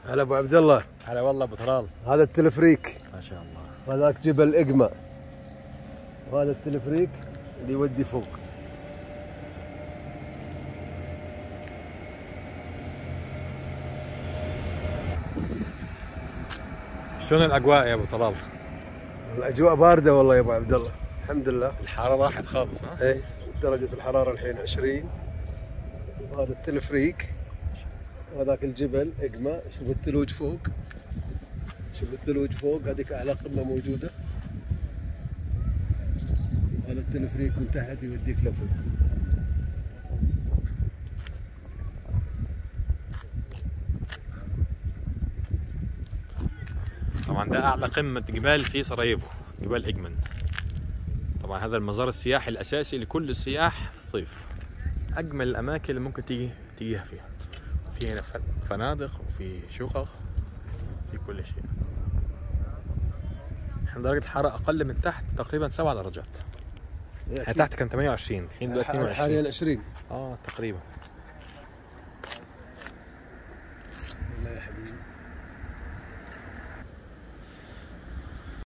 هلا ابو عبد الله. هلا والله ابو طلال. هذا التلفريك ما شاء الله. وهذاك جبل اقمة، وهذا التلفريك اللي يودي فوق. شلون الاجواء يا ابو طلال؟ الاجواء باردة والله يا ابو عبد الله، الحمد لله. الحراره راحت خالص ها؟ ايه درجة الحرارة الحين 20. وهذا التلفريك، وهذاك الجبل اقمة. شوف الثلوج فوق، شوف الثلوج فوق، هذيك اعلى قمة موجودة. هذا التلفريك من تحت يوديك لفوق. طبعا ده اعلى قمه جبال في سراييفو، جبال اجمن. طبعا هذا المزار السياحي الاساسي لكل السياح في الصيف. اجمل الاماكن اللي ممكن تيجيها فيها. في هنا فنادق وفي شقق، في كل شيء. احنا درجه الحراره اقل من تحت تقريبا 7 درجات. تحت كان 28، الحين دلوقتي 22 حاليا 20 تقريبا.